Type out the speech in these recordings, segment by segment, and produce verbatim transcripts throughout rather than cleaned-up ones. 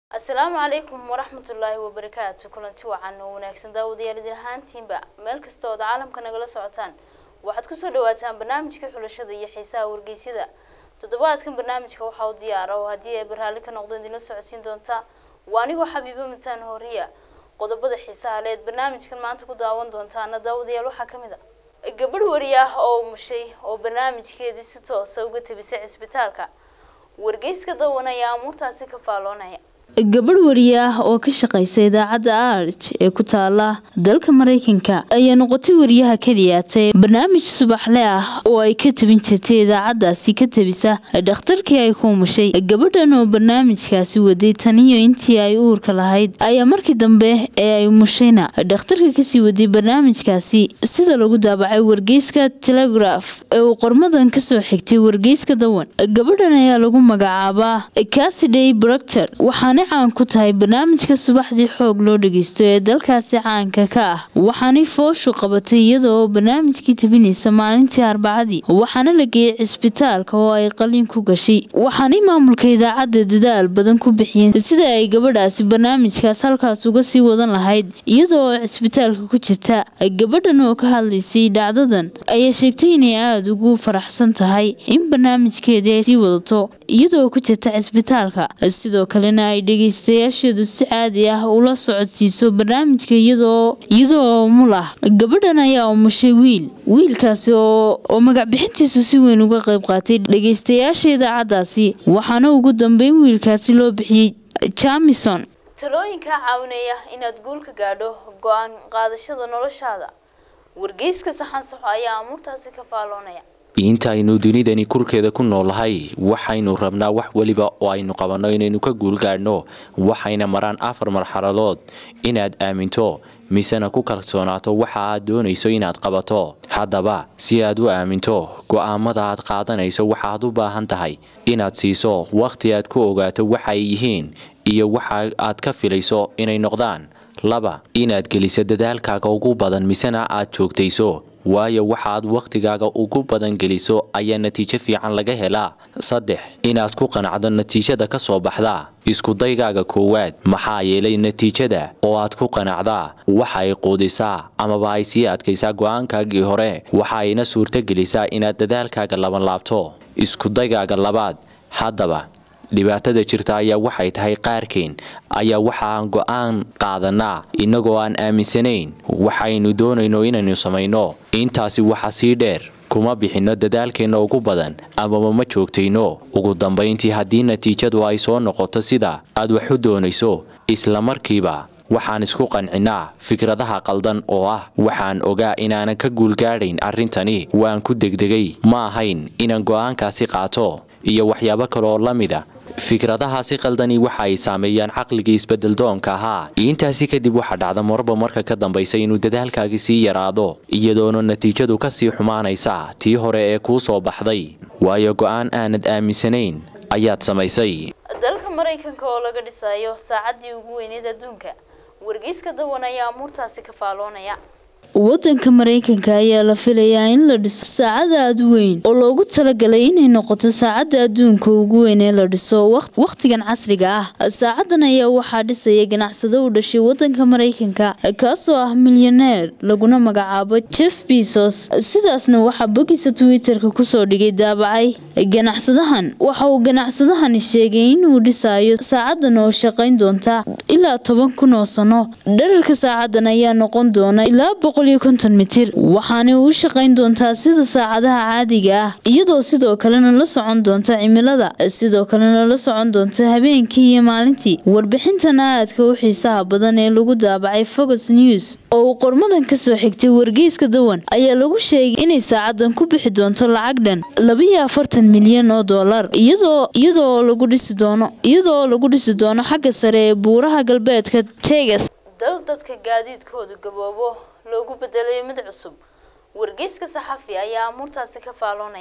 السلام عليكم ورحمة الله وبركاته. كلنتي وعنا وناكسن داود يالدين هانتين با مeel kasta oo caalamka nagala socotaan waxaad ku soo dhawaataan barnaamijka xulashada iyo xiisaha wargeysyada toddobaadkan barnaamijka waxa uu diyaar ah hadii ay barnaamij ka noqdeen dina socodsiin doonta waanigu xabiibo mataan horiya qodobada xiisaha leed barnaamijkan maanta ku daawan doontaana daawad yaal waxa kamid ah gabadh wariya oo mushay oo barnaamijkeedii si toos ah uga tabisay isbitaalka wargeyska dawanaya amuurtaasi ka faaloonaya gabadh wariya oo ka shaqeysay idaacadda Arch ee ku taala dalka Mareykanka ayaa noqotay wariyaha kaliyaatay barnaamij subaxle ah oo ay ka tabin jirtay idaacaddaasi ka tabisa dhakhtarkii ay ku mushay gabadhan oo barnaamijkaasi waday tan iyo intii ay uurka lahayd ayaa markii dambe ee ay mushayna dhakhtarka ka sii waday barnaamijkaasi sida lagu daabacay wargeyska Telegraph ee uu qormadan ka soo xigtay wargeyska Dawan gabadhan ayaa lagu magacaabaa Cassidy Proctor waxaana caan ku tahay barnaamijka subaxdii xoog loo dhageysto ee dalkaasi caanka ka ah waxaanay fooshu qabatay iyadoo barnaamijkii tabinaysa maalintii Arbacadii waxaana la geeyay isbitaalka oo ay qalin ku gashay waxaanay maamulka idaacadda dadaal badan ku bixiyeen sida ay gabadhaasi barnaamijkaas halkaas uga sii wadan lahayd iyadoo isbitaalka ku jirta gabadhan oo ka hadlaysay dhacdadan ayaa sheegtay inay aad ugu faraxsan tahay in barnaamijkeedii ay sii wadato iyadoo ku jirta isbitaalka sidoo kalena ay dhageystayaasheedu si caadi ah ula socodsiiso barnaamijka iyadoo iyadoo mulah gabadhan ayaa umushay wiil wiilkaasi oo oo magac bixintiisu si weyn uga qayb qaatay dhageystayaasha idaacaddaasi waxaana ugu dambeyn wiilkaasi loo bixiyay Jamison talooyinka caawinaya inaad guul ka gaadho go'aan qaadashada noloshaada wargeyska saxan sax ayaa amuurtaasi ka faaloonaya inta aynu dunidani kurkeeda ku noolahay waxaynu rabnaa wax waliba oo aynu qabanno inaynu ka guul gaadhno waxayna maraan afar marxaladood inaad aaminto misana ku kalsoonaato waxa aad doonayso inaad qabato haddaba si aad u aaminto go'aamada aad qaadanayso waxaad u baahan tahay inaad siiso waqti aad ku ogaato waxa ay yihiin iyo waxa aad ka filayso inay noqdaan laba inaad geliso dadaalkaaga ugu badan misana aad joogtayso waayo waxaad waqtigaaga ugu badan geliso ayaa natiijo fiican laga helaa saddex inaad ku qanacdo natiijada ka soo baxda isku daygaaga koowaad maxaa yeelay natiijada oo aad ku qanacdaa waxa ay qoodisaa ama ay sii adkaysaa go'aankaagii hore waxa ayna suurto gelisaa inaad dadaalkaaga laban laabto isku daygaaga labaad haddaba dhibaatada jirta ayaa waxay tahay qaarkeen ayaa waxaan go'aan qaadanaa inagoo aan aaminsanayn waxaynu doonayno inaynu samayno intaasi waxa sii dheer kuma bixino dadaalkeena ugu badan ama ma joogtayno ugu dambeyntii haddii natiijadu ay soo noqoto sida aad wax u doonayso isla markiiba waxaan isku qancinaa fikradaha qaldan oo ah waxaan ogaa inaanan ka guul gaadhayn arrintani waan ku degdegay ma ahayn inaan go'aankaasi qaato iyo waxyaabo kale oo la mid ah fikradahaasi qaldani waxa ay saameeyaan caqliga isbedel doonka ahaa intaasi kadib waxa dhacda marba marka ka dambaysa inuu dadaalkaagi sii yaraado iyadoona natiijadu ka sii xumaanaysa tii hore ee kuu soo baxday waayo go'aan aanad aaminsanayn ayaad samaysay dalka Mareykanka oo laga dhisayo saacadii ugu weyneed adduunka wargeyska Dawan ayaa amuurtaasi ka faaloonaya wadanka Mareykanka ayaa la filayaa in la dhiso saacad aad weyn oo loogu talagalay inay noqoto saacadda adduunka ugu weyn ee la dhiso waqtigan casriga ah saacadan ayaa waxaa dhisaya ganacsado u dhashay wadanka Mareykanka kaasoo ah milyaneer laguna magacaabo Jeff Bezos sidaasna waxa bogiisa Twitter-ka ku soo dhigay daabacay ganacsadahan waxa uu ganacsadahan sheegay inuu dhisayo saacadan oo shaqayn doonta ilaa toban kun oo sano dhererka saacadan ayaa noqon doona ilaa boqol iyo konton mitir waxaana uu shaqayn doontaa sida saacadaha caadiga ah iyadoo sidoo kalena la socon doonta cimilada sidoo kalena la socon doonta habeenkii iyo maalintii warbixintan aadka u xiisaha badan ee lagu daabacay Fox News oo qormadan ka soo xigtay wargeyska Dawan ayaa lagu sheegay inay saacadan ku bixi doonto lacag dhan laba iyo afartan milyan oo dollar iyadoo iyadoo lagu dhisi doono iyadoo lagu dhisi doono xagga sare ee buuraha galbeedka Texas dal dadka gaadiidkooda gaboobo loogu bedelay mid cusub wargeyska saxafi ayaa amuurtaasi ka faaloonaya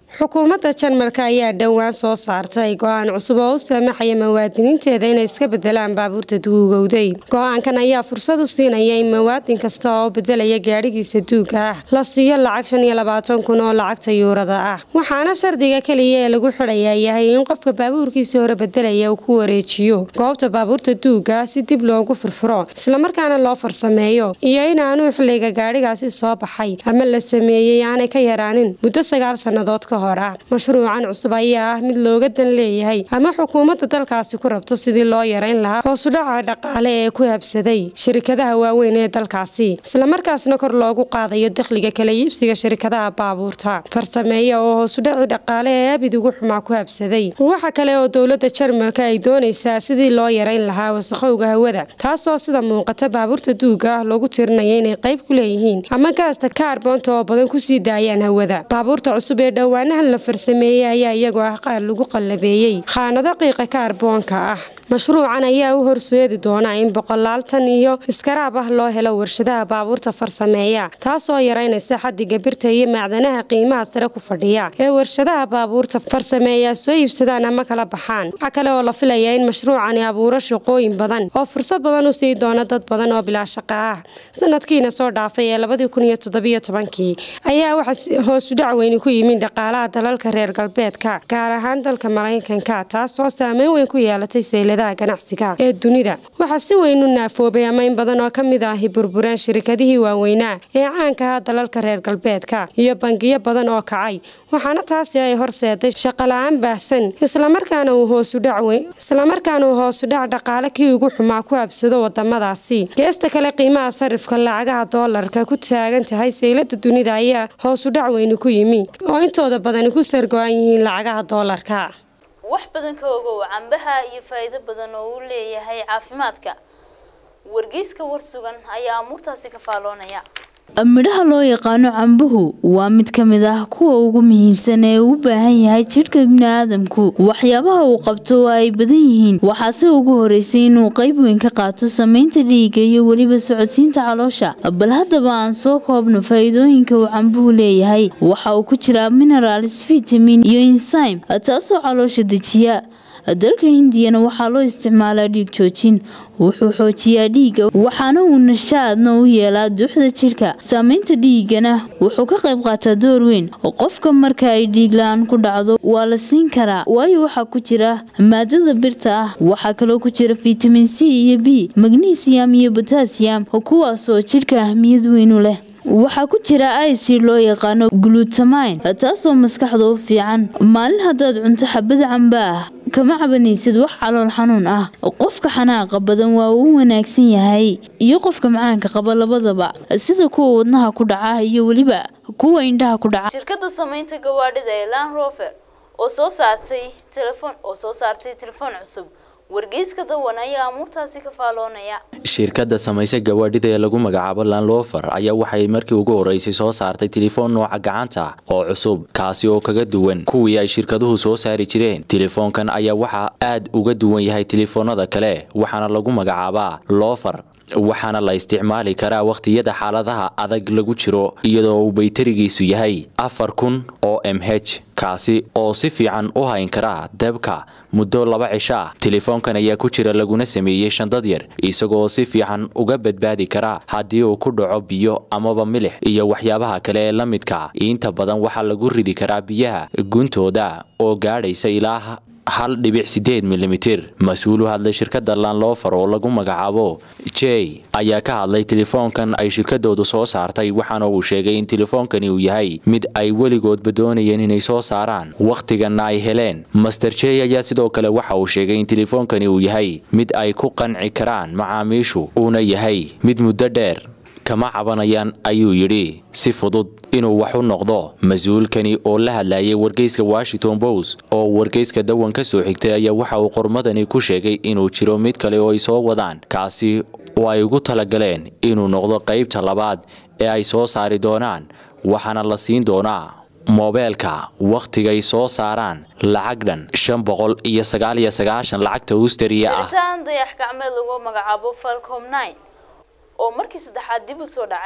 xukuumadda Jarmalka ayaa dhawaan soo saartay go'aan cusub oo u saamaxaya muwaadiniinteeda inay iska bedelaan baabuurta duugowday. Go'aankan ayaa fursad u siinaya in muwaadin kasta oo bedelaya gaadhigiisa duuga ah la siiyo lacag shan iyo labaatan kun oo lacagta yuurada ah. Waxaana shardiga kaliya ee lagu xidhayaa yahay in qofka baabuurkiisa hore bedelaya uu ku wareejiyo goobta baabuurta duuga si dib loogu furfuro isla markaana loo farsameeyo iyo in aanu xilliga gaadhigaasi soo baxay ama la sameeyay aanay ka yaraanin muddo sagaal sanadood ka mashruucan cusub ayaa ah mid looga dan leeyahay ama xukuumadda dalkaasi ku rabto sidii loo yareyn lahaa hoos u dhaca dhaqaale ee ku habsaday shirkadaha waaweyn ee dalkaasi isla markaasna kor loogu qaadayo dakhliga kala iibsiga shirkadaha baabuurta farsameeya oo hoos u dhaca dhaqaale ee abid ugu xumaa ku habsaday. Waxa kale oo dowladda Jarmalka ay doonaysaa sidii loo yareyn lahaa wasakhowga hawada taasoo sida muuqata baabuurta duuga ah loogu tirinayo inay qayb ku leeyihiin ama gaasta kaarboonta oo badan ku sii daayaan hawada. Baabuurta cusub ee dhawaan la farsameeyay ayaa iyagoo ah qaar lagu qallabeeyay khaanado qiiqa kaarboonka ah. mashruucan ayaa u horseedi doona in boqolaal tan iyo iskaraab ah loo helo warshadaha baabuurta farsameeya taasoo yareynaysa xaddiga birta iyo macdanaha qiimaha sare ku fadhiya ee warshadaha baabuurta farsameeya soo iibsadaan ama kala baxaan. Waxa kale oo la filayaa in mashruucani abuuro shaqooyin badan oo fursad badan u sii doona dad badan oo bilaa shaqo ah. Sanadkiina soo dhaafay ee laba kun iyo toddoba iyo toban ayaa waxa hoos u dhac weyn ku yimid dhaqaalaha dalalka reer galbeedka gaar ahaan dalka Mareykanka taasoo saameyn weyn ku yeelatay seelada ganacsiga ee dunida. Waxa si weyn u naafoobay ama in badan oo kamid ah burburaan shirkadihii waaweynaa ee caanka ah dalalka reer galbeedka iyo bangiyo badan oo kacay. Waxaana taasi ay horseeday shaqo la'aan baahsan isla markaana uu hoos u dhac weyn isla markaana uu hoos u dhac dhaqaale kii ugu xumaa ku habsado wadamadaasi. Geesta kale qiimaha sarifka lacagaha doolarka ku taagan tahay seelada dunida ayaa hoos u dhac weyn ku yimi oo intooda badan ku sargo'an yihiin lacagaha doolarka. wax badan ka ogow cambaha iyo faa'iido badan oo uu leeyahay caafimaadka. wargeyska warsugan ayaa amuurtaasi ka faaloonaya. midhaha loo yaqaano cambuhu waa mid ka mid ah kuwa ugu muhiimsan ee uu baahan yahay jidhka bini'aadamku. waxyaabaha uu qabto waa ay badan yihiin waxaase ugu horeysay inuu qayb weyn ka qaato samaynta dhiigga iyo weliba socodsiinta caloosha. bal haddaba aan soo koobno faa'iidooyinka uu cambuhu leeyahay. waxa uu ku jiraa minerals, vitamin iyo enzyme taasoo caloosha dejiya. dalka Hindiyana waxaa loo isticmaalaa dhiig joojin. wuxuu xoojiyaa dhiigga waxaana uu nashaadna u yeelaa duuxda jidhka. saamaynta dhiiggana wuxuu ka qayb qaataa door weyn oo qofka marka ay dhiig la'aan ku dhacdo waa la siin karaa waayo waxaa ku jira maadada birta ah. waxaa kaloo ku jira vitamin C iyo B, magnesium iyo potassium kuwaas oo jidhka ahmiyad weyn u leh. waxaa ku jira acid loo yaqaano glutamine taasoo maskaxda u fiican. maalin haddaad cunto xabad camba ah kama cabanaysid wax calool xanuun ah. qofka xanaaqa badan waa uu wanaagsan yahay iyo qofka macaanka qaba labadaba sida kuwa wadnaha ku dhaca iyo weliba kuwa indhaha ku dhaca. shirkadda samaynta gawaadhida ee Land Rover oo soo saartay telefoon oo soo saartay telefoon cusub. wargeyska dawan ayaa amuurtaasi ka faaloonaya. shirkadda samaysa gawaadhida ee lagu magacaabo Land Rover ayaa waxay markii ugu horeysay soo saartay telefoon nooca gacanta oo cusub kaasi oo kaga duwan kuwii ay shirkaduhu soo saari jireen. telefoonkan ayaa waxa aad uga duwan yahay telefoonada kale waxaana lagu magacaabaa Rover waxaana la isticmaali karaa waqtiyada xaaladaha adag lagu jiro iyadoo uu baytarigiisu yahay afar kun oo mAh kaasi oo si fiican u hayn kara dabka muddo laba cisho ah. telefoonkan ayaa ku jira laguna sameeyay shandad yar isagoo si fiican uga badbaadi kara haddii uu ku dhaco biyo amaba milix iyo waxyaabaha kale ee la midka. inta badan waxaa lagu ridi karaa biyaha guntooda oo gaadhaysa ilaa hal dhibic sideed milimitir. mas-uul u hadlay shirkadda Land Rover oo lagu magacaabo Jay ayaa ka hadlay telefoonkan ay shirkadoodu soo saartay waxaana uu sheegay in telefoonkani uu yahay mid ay weligoodba doonayeen inay soo saaraan waqtigana ay heleen. Master Jay ayaa sidoo kale waxa uu sheegay in telefoonkani uu yahay mid ay ku qanci karaan macaamiishu uuna yahay mid muddo dheer kama cabanayaan ayuu yidhi si fudud inuu wax u noqdo. mas-uulkani oo la hadlayay wargeyska Washington Post oo wargeyska dawan ka soo xigtay ayaa waxa uu qormadani ku sheegay inuu jiro mid kale oo ay soo wadaan kaasi oo ay ugu talagaleen inuu noqdo qaybta labaad ee ay soo saari doonaan waxaana la siin doonaa moobeelka waqtigay soo saaraan lacag dhan shan boqol iyo sagaal iyo sagaashan lacagta Australia ah. intaan dayax gacmeed lagu magacaabo Falcon nine oo markii saddexaad dib u soo dhacay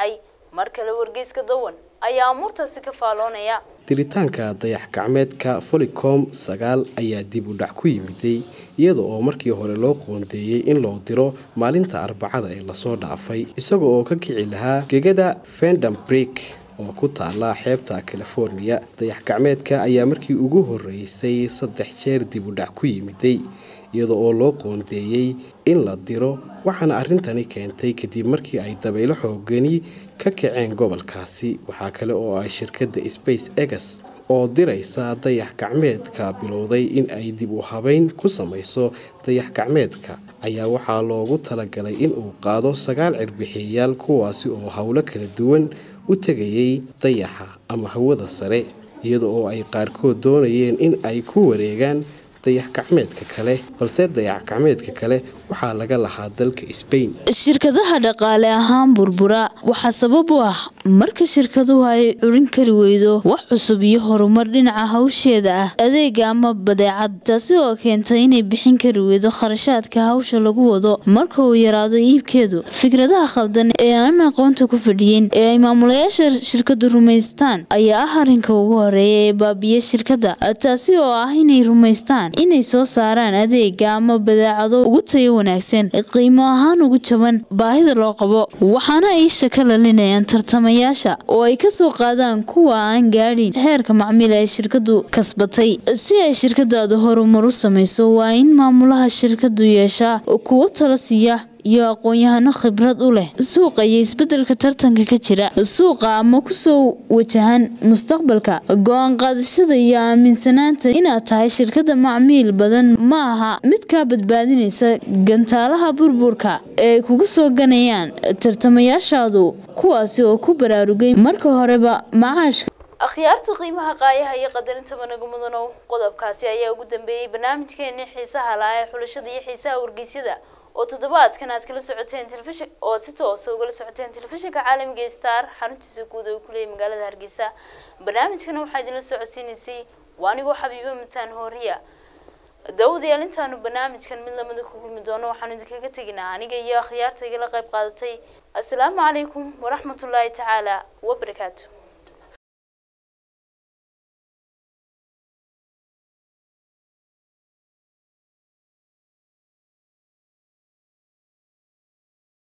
mar kale wargeyska dawan ayaa amuurtaasi ka faaloonaya. diritaanka dayax gacmeedka Folicom sagaal ayaa dib u dhac ku yimiday iyada oo markii hore loo qoondeeyay in loo diro maalinta Arbacada ee la soo dhaafay isagoo oo ka kici lahaa gegada Vandenberg oo ku taala xeebta California. dayax gacmeedka ayaa markii ugu horeysay saddex jeer dib u dhac ku yimiday iyada oo loo qoondeeyay in la diro waxaana arintani keentay kadib markii ay dabaylo xoogani ka kaceen gobolkaasi. waxaa kale oo ay shirkadda SpaceX oo diraysa dayax gacmeedka bilowday in ay dib u habeyn ku samayso dayax gacmeedka ayaa waxaa loogu talagalay in uu qaado sagaal cirbixiyaal kuwaasi oo hawlo kala duwan u tagayay dayaxa ama hawada sare iyada oo ay qaarkood doonayeen in ay ku wareegaan dayax gacmeedka kale balse dayax gacmeedka kale waxaa laga lahaa dalka Spain. shirkadaha dhaqaale ahaan burbura waxa sabab u ah marka shirkaduhu ay curin kari weydo wax cusub iyo horumar dhinaca hawsheeda ah adeega ama badeecad taasi oo keentay inay bixin kari weydo kharashaadka hawsha lagu wado marka uu yaraado iibkeedu. fikradaha khaldan ee aan aqoonta ku fadhiyin ee ay maamulayaasha shirkadu rumaystaan ayaa ah arrinka ugu horeeya ee baabiye shirkadda taasi oo ah inay rumaystaan inay soo saaraan adeega ama badeecado ugu tayo wanaagsan qiimo ahaan ugu jaban baahida loo qabo waxaana ay shakalalinayaan tartamayaasha oo ay ka soo qaadaan kuwa aan gaadhin heerka macmiil ee shirkadu kasbatay. si ay shirkadaadu horumar u samayso waa in maamulaha shirkadu yeeshaa kuwo talo siiya iyo aqoon-yahano khibrad u leh suuqa iyo isbedelka tartanka ka jira suuqa ama ku soo wajahan mustaqbalka. go'aan qaadashada iyo aaminsanaanta inaad tahay shirkadda macmiil badan ma aha mid ka badbaadinaysa gantaalaha burburka ee kugu soo ganayaan tartamayaashaadu kuwaasi oo ku baraarugay marka horeba macaashka. akhyaarta qiimaha qaayaha iyo qadarinta managa mudano qodobkaasi ayaa ugu dambeeyay barnaamijkeena xiisaha laa ee xulashada iyo xiisaha wargeysyada oo toddobaadkan aad kala socoteen telefishin oo si toos ah uga socoteen telefishinka caalamiga Star xaruntiisa guud ee ku leeyahay magaalada Hargeysa. barnaamijkan waxaa idin la socodsiinaysay waanigo Xabiibo Mataan Hooriya. dawadayaal intaanu barnaamijkan mid lamada ku kulmi doono waxaan idinkaga taginaa aniga iyo akhyaarta igala qayb qaadatay. assalaamu calaykum waraxmatullaahi tacaala wa barakaatuh.